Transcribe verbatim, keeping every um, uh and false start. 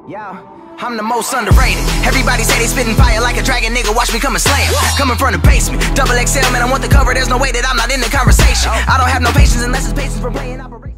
Yeah, I'm the most underrated. Everybody say they spitting fire like a dragon, nigga, watch me come and slam. Coming from the basement, double X L, man, I want the cover, there's no way that I'm not in the conversation. I don't have no patience unless it's patience for playing operation.